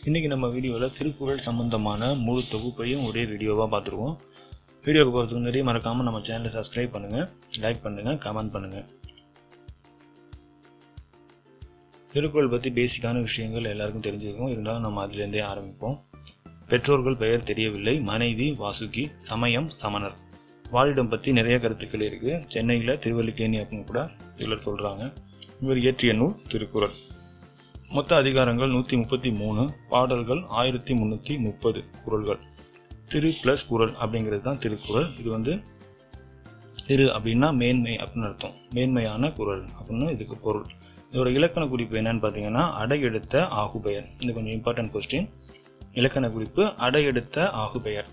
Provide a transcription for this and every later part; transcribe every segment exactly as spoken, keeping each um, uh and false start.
இன்றைக்கி நம்ம வீடியோவில் திருக்குறள் சம்பந்தமான முழு தொகுப்பையும் ஒரே வீடியோவாக பார்த்துருவோம். வீடியோவுக்கு போகிறதுக்கு முன்னாடி மறக்காமல் நம்ம சேனலை சப்ஸ்கிரைப் பண்ணுங்கள், லைக் பண்ணுங்கள், கமெண்ட் பண்ணுங்கள். திருக்குறள் பற்றி பேசிக்கான விஷயங்கள் எல்லாருக்கும் தெரிஞ்சிருக்கும், இருந்தாலும் நம்ம அதிலேருந்தே ஆரம்பிப்போம். பெற்றோர்கள் பெயர் தெரியவில்லை, மனைவி வாசுகி, சமயம் சமணர். வாழிடம் பற்றி நிறைய கருத்துக்கள் இருக்குது. சென்னையில் திருவல்லிக்கேணி அப்படின்னு கூட சிலர் சொல்கிறாங்க. இவர் இயற்றிய நூல் திருக்குறள். மொத்த அதிகாரங்கள் நூற்றி முப்பத்தி மூணு, பாடல்கள் ஆயிரத்தி முந்நூற்றி முப்பது குறள்கள். திரு பிளஸ் குறள் அப்படிங்கிறது தான் திருக்குறள். இது வந்து திரு அப்படின்னா மேன்மை அப்படின்னு அர்த்தம், மேன்மையான குறள் அப்படின்னு இதுக்கு பொருள். இதோட இலக்கண குறிப்பு என்னன்னு பார்த்தீங்கன்னா அடையெடுத்த ஆகுபெயர். இது கொஞ்சம் இம்பார்ட்டன்ட் கொஸ்டின். இலக்கண குறிப்பு அடையெடுத்த ஆகுபெயர்.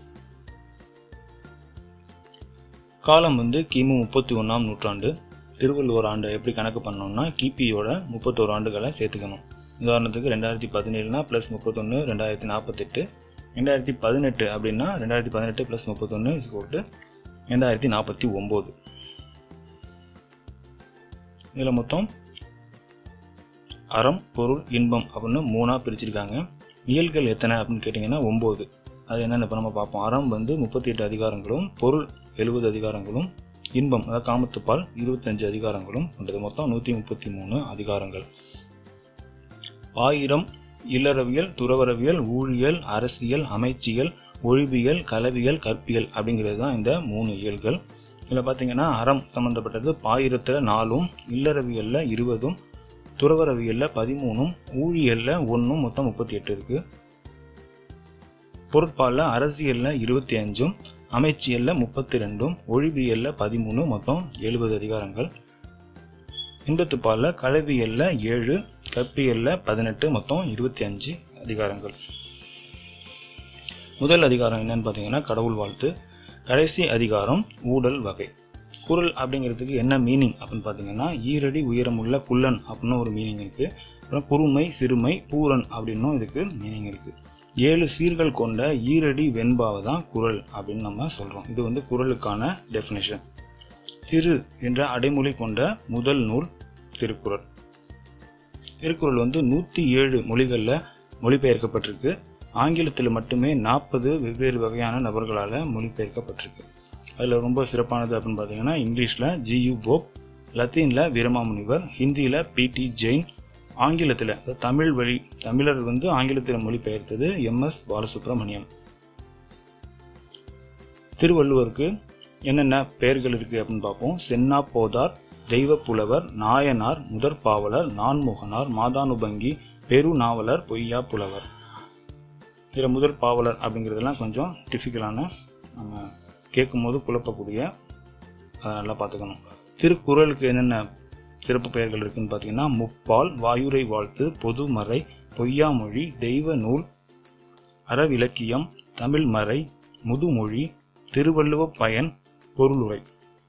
காலம் வந்து கிமு முப்பத்தி ஒன்றாம் நூற்றாண்டு. திருவள்ளுவர் ஆண்டை எப்படி கணக்கு பண்ணோம்னா கிபியோட முப்பத்தோரு ஆண்டுகளை சேர்த்துக்கணும். உதாரணத்துக்கு ரெண்டாயிரத்தி பதினேழுனா ப்ளஸ் முப்பத்தொன்று ரெண்டாயிரத்தி நாற்பத்தெட்டு, ரெண்டாயிரத்தி பதினெட்டு அப்படின்னா ரெண்டாயிரத்தி பதினெட்டு ப்ளஸ் முப்பத்தொன்று போட்டு ரெண்டாயிரத்தி நாற்பத்தி ஒம்பது. இதில் மொத்தம் அறம், பொருள், இன்பம் அப்படின்னு மூணாக பிரிச்சிருக்காங்க. இயல்கள் எத்தனை அப்படின்னு கேட்டிங்கன்னா ஒம்பது. அது என்னென்ன இப்போ நம்ம பார்ப்போம். அறம் வந்து முப்பத்தி எட்டு அதிகாரங்களும், பொருள் எழுபது அதிகாரங்களும், இன்பம் அதாவது காமத்துப்பால் இருபத்தஞ்சு அதிகாரங்களும் கொண்டது. மொத்தம் நூற்றி முப்பத்தி மூணு அதிகாரங்கள். ஆயிரம் இல்லறவியல், துறவரவியல், ஊழியல், அரசியல், அமைச்சியல், ஒழிபியல், கலவியல், கற்பியல் அப்படிங்கிறது தான் இந்த மூணு இயல்கள். இதில் பார்த்தீங்கன்னா அறம் சம்பந்தப்பட்டது பாயிரத்தில் நாலும், இல்லறவியலில் இருபதும், துறவரவியலில் பதிமூணும், ஊழியலில் ஒன்றும், மொத்தம் முப்பத்தி எட்டு இருக்குது. பொருட்பாலில் அரசியலில் இருபத்தி அஞ்சும், அமைச்சியல்ல முப்பத்தி ரெண்டும், ஒழிபியல்ல பதிமூணு, மொத்தம் எழுபது அதிகாரங்கள். இன்பத்துப்பாலில் கலவியல்ல ஏழு, கற்பியல்ல பதினெட்டு, மொத்தம் இருபத்தி அஞ்சு அதிகாரங்கள். முதல் அதிகாரம் என்னன்னு பார்த்தீங்கன்னா கடவுள் வாழ்த்து. கடைசி அதிகாரம் ஊடல் வகை. குறள் அப்படிங்கிறதுக்கு என்ன மீனிங் அப்படின்னு பார்த்தீங்கன்னா ஈரடி உயரமுள்ள குள்ளன் அப்படின்னு ஒரு மீனிங் இருக்கு. அப்புறம் குறுமை, சிறுமை, பூரன் அப்படின்னும் இதுக்கு மீனிங் இருக்கு. ஏழு சீர்கள் கொண்ட ஈரடி வெண்பாவை தான் குறள் அப்படின்னு நம்ம சொல்றோம். இது வந்து குறளுக்கான டெஃபினேஷன். திரு என்ற அடைமொழி கொண்ட முதல் நூல் திருக்குறள். திருக்குறள் வந்து நூற்றி ஏழு மொழிகளில் மொழிபெயர்க்கப்பட்டிருக்கு. ஆங்கிலத்தில் மட்டுமே நாற்பது வெவ்வேறு வகையான நபர்களால் மொழிபெயர்க்கப்பட்டிருக்கு. அதில் ரொம்ப சிறப்பானது அப்படின்னு பார்த்தீங்கன்னா இங்கிலீஷில் ஜியு போப், லத்தீனில் வீரமாமுனிவர், ஹிந்தியில் பிடி ஜெயின், ஆங்கிலத்தில் தமிழ் வழி தமிழர் வந்து ஆங்கிலத்தில் மொழிபெயர்த்தது எம் எஸ் பாலசுப்ரமணியம். திருவள்ளுவருக்கு என்னென்ன பெயர்கள் இருக்கு அப்படின்னு பார்ப்போம். சென்னா போதார், தெய்வ புலவர், நாயனார், முதற் பாவலர், நான்முகனார், மாதானுபங்கி, பெரு நாவலர், பொய்யா புலவர். இதில் முதற் பாவலர் அப்படிங்கிறதெல்லாம் கொஞ்சம் டிஃபிகலான, நம்ம கேட்கும் போது குழப்பக்கூடிய, அதை நல்லா பார்த்துக்கணும். திருக்குறளுக்கு என்னென்ன சிறப்பு பெயர்கள் இருக்குன்னு பார்த்தீங்கன்னா முப்பால், வாயுரை வாழ்த்து, பொதுமறை, பொய்யாமொழி, தெய்வ நூல், அறவிலக்கியம், தமிழ்மறை, முதுமொழி, திருவள்ளுவ பயன், பொருளுரை.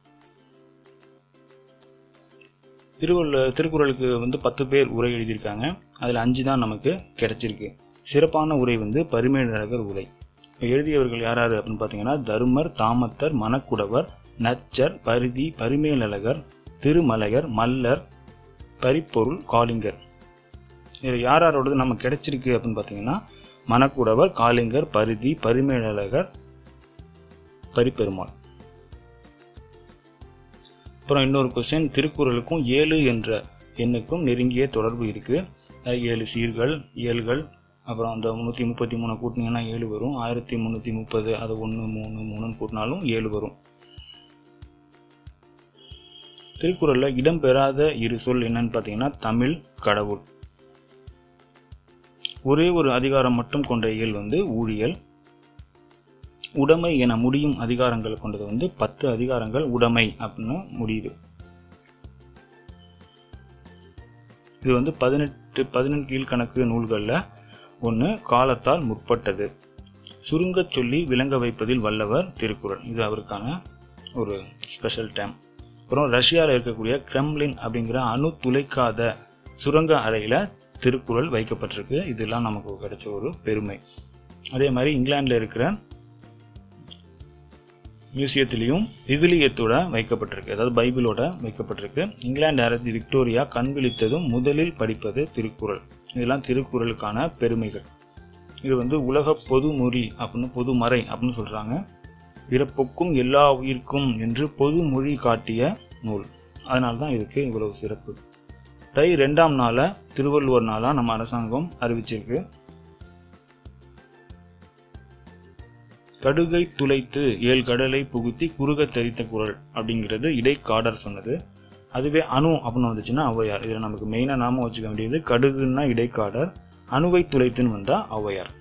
திருவள்ளுவ திருக்குறளுக்கு வந்து பத்து பேர் உரை எழுதியிருக்காங்க. அதில் அஞ்சு தான் நமக்கு கிடைச்சிருக்கு. சிறப்பான உரை வந்து பரிமேலழகர் உரை. இப்போ எழுதியவர்கள் யாராரு அப்படின்னு பார்த்தீங்கன்னா தருமர், தாமத்தர், மணக்குடவர், நச்சர், பரிதி, பரிமேலழகர், திருமலையர், மல்லர், பரிப்பொருள், காளிங்கர். இது யார் யாரோடது நம்ம கிடைச்சிருக்கு அப்படின்னு பார்த்தீங்கன்னா மணக்குடவர், காளிங்கர், பரிதி, பரிமேலழகர், பரிப்பெருமாள். அப்புறம் இன்னொரு கொஸ்டின், திருக்குறளுக்கும் ஏழு என்ற எண்ணுக்கும் நெருங்கிய தொடர்பு இருக்கு. ஏழு சீர்கள், இயல்கள், அப்புறம் அந்த முந்நூற்றி முப்பத்தி மூணு கூட்டினீங்கன்னா ஏழு வரும். ஆயிரத்தி முந்நூற்றி முப்பது அது ஒன்று மூணு மூணுன்னு கூட்டினாலும் ஏழு வரும். திருக்குறளில் இடம்பெறாத இரு சொல் என்னன்னு பார்த்தீங்கன்னா தமிழ், கடவுள். ஒரே ஒரு அதிகாரம் மட்டும் கொண்ட இயல் வந்து ஊழியல். உடைமை என முடியும் அதிகாரங்கள் கொண்டது வந்து பத்து அதிகாரங்கள் உடைமை அப்படின்னு முடியுது. இது வந்து பதினெட்டு பதினெண் கீழ்கணக்கு நூல்களில் ஒன்று. காலத்தால் முற்பட்டது. சுருங்க சொல்லி விளங்க வைப்பதில் வல்லவர் திருக்குறள். இது அவருக்கான ஒரு ஸ்பெஷல் டைம். அப்புறம் ரஷ்யாவில் இருக்கக்கூடிய கிரெம்லின் அப்படிங்கிற அணு துளைக்காத சுரங்க அறையில் திருக்குறள் வைக்கப்பட்டிருக்கு. இதெல்லாம் நமக்கு கிடைச்ச ஒரு பெருமை. அதே மாதிரி இங்கிலாந்தில் இருக்கிற மியூசியத்திலையும் விவிலியத்தோட வைக்கப்பட்டிருக்கு, அதாவது பைபிளோட வைக்கப்பட்டிருக்கு. இங்கிலாந்து அரசி விக்டோரியா கண் விழித்ததும் முதலில் படிப்பது திருக்குறள். இதெல்லாம் திருக்குறளுக்கான பெருமைகள். இது வந்து உலக பொதுமொழி அப்படின்னு பொதுமறை அப்படின்னு சொல்றாங்க. பிறப்புக்கும் எல்லா உயிர்க்கும் என்று பொதுமொழி காட்டிய நூல். அதனால தான் இதுக்கு இவ்வளவு சிறப்பு. தை ரெண்டாம் நாள திருவள்ளுவர் நாளா நம்ம அரசாங்கம் அறிவிச்சிருக்கு. கடுகை துளைத்து ஏழு கடலை புகுத்தி குறுக தரித்த குறள் அப்படிங்கிறது இடைக்காடர் சொன்னது. அதுவே அணு அப்படின்னு வந்துச்சுன்னா ஔவையார். இதில் நமக்கு மெயினா நாம வச்சுக்க வேண்டியது கடுகுன்னா இடைக்காடர், அணுவை துளைத்துன்னு வந்தா ஔவையார்.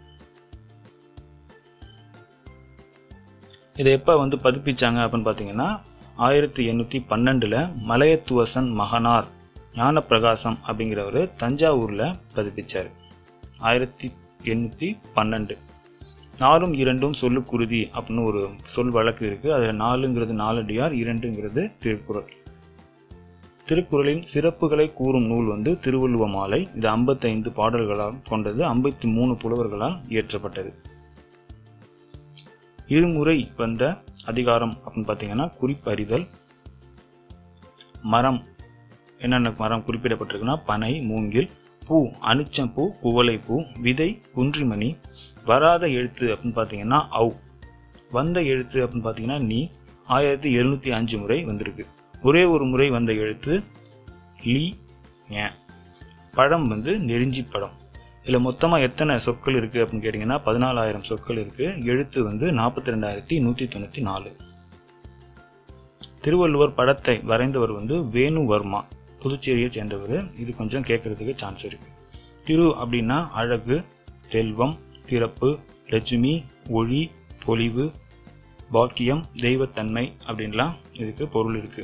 இதை எப்ப வந்து பதிப்பிச்சாங்க அப்படின்னு பாத்தீங்கன்னா ஆயிரத்தி எண்ணூத்தி பன்னெண்டுல மலையத்துவசன் மகனார் ஞான பிரகாசம் அப்படிங்கிறவரு தஞ்சாவூர்ல பதிப்பிச்சாரு. ஆயிரத்தி எண்ணூத்தி பன்னெண்டு. நாலும் இரண்டும் சொல்லு குருதி அப்படின்னு ஒரு சொல் வழக்கு இருக்கு. அதுல நாலுங்கிறது நாலடியார், இரண்டுங்கிறது திருக்குறள். திருக்குறளின் சிறப்புகளை கூறும் நூல் வந்து திருவள்ளுவ மாலை. இது ஐம்பத்தி ஐந்து பாடல்களால் கொண்டது. ஐம்பத்தி மூணு புலவர்களால் இயற்றப்பட்டது. இருமுறை வந்த அதிகாரம் அப்படின்னு பாத்தீங்கன்னா குறிப்பறிதல். மரம் என்னென்ன மரம் குறிப்பிடப்பட்டிருக்குன்னா பனை, மூங்கில். பூ அனிச்சம்பூ, குவளைப்பூ. விதை குன்றிமணி. வராத எழுத்து அப்படின்னு பாத்தீங்கன்னா அவ். வந்த எழுத்து அப்படின்னு பாத்தீங்கன்னா நீ. ஆயிரத்தி எழுநூத்தி அஞ்சு முறை வந்திருக்கு. ஒரே ஒரு முறை வந்த எழுத்து லீ. பழம் வந்து நெருஞ்சி பழம். இதுல மொத்தமா எத்தனை சொற்கள் இருக்கு அப்படின்னு கேட்டீங்கன்னா பதினாலாயிரம் சொற்கள் இருக்கு. எழுத்து வந்து நாற்பத்தி ரெண்டாயிரத்தி நூத்தி தொண்ணூத்தி நாலு. திருவள்ளுவர் படத்தை வரைந்தவர் வந்து வேணுவர்மா, புதுச்சேரியை சேர்ந்தவர். இது கொஞ்சம் கேட்கறதுக்கு சான்ஸ் இருக்கு. திரு அப்படின்னா அழகு, செல்வம், பிறப்பு, லட்சுமி, ஒளி, பொலிவு, பாக்கியம், தெய்வத்தன்மை அப்படின்லாம் இதுக்கு பொருள் இருக்கு.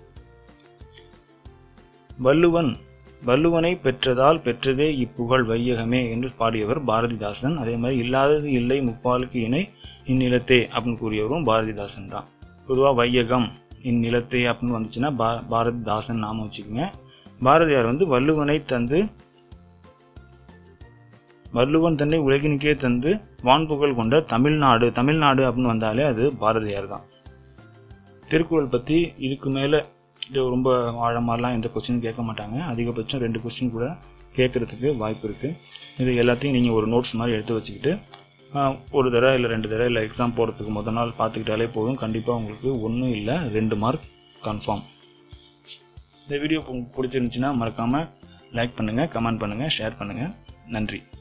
வள்ளுவன் வள்ளுவனை பெற்றதால் பெற்றதே இப்புகழ் வையகமே என்று பாடியவர் பாரதிதாசன். அதே மாதிரி இல்லாதது இல்லை முப்பாலுக்கு இணை இந்நிலத்தே அப்படின்னு கூறியவரும் பாரதிதாசன் தான். பொதுவா வையகம் இந்நிலத்தே அப்படின்னு வந்துச்சுன்னா பா பாரதிதாசன் நாம வச்சுக்கோங்க. பாரதியார் வந்து வள்ளுவனை தந்து வள்ளுவன் தன்னை உலகினுக்கே தந்து வான்புகழ் கொண்ட தமிழ்நாடு தமிழ்நாடு அப்படின்னு வந்தாலே அது பாரதியார் தான். திருக்குறள் பத்தி இதுக்கு மேல இது ரொம்ப ஆழமாலாம் எந்த கொஸ்டின் கேட்க மாட்டாங்க. அதிகபட்சம் ரெண்டு கொஸ்டின் கூட கேட்கறதுக்கு வாய்ப்பு இருக்கு. இது எல்லாத்தையும் நீங்க ஒரு நோட்ஸ் மாதிரி எடுத்து வச்சுக்கிட்டு ஒரு தடவை இல்லை ரெண்டு தடவை இல்லை எக்ஸாம் போறதுக்கு முதல் நாள் பார்த்துக்கிட்டாலே போதும். கண்டிப்பா உங்களுக்கு ஒன்றும் இல்லை ரெண்டு மார்க் கன்ஃபார்ம். இந்த வீடியோ உங்களுக்கு பிடிச்சிருந்துச்சுன்னா மறக்காம லைக் பண்ணுங்க, கமெண்ட் பண்ணுங்க, ஷேர் பண்ணுங்க. நன்றி.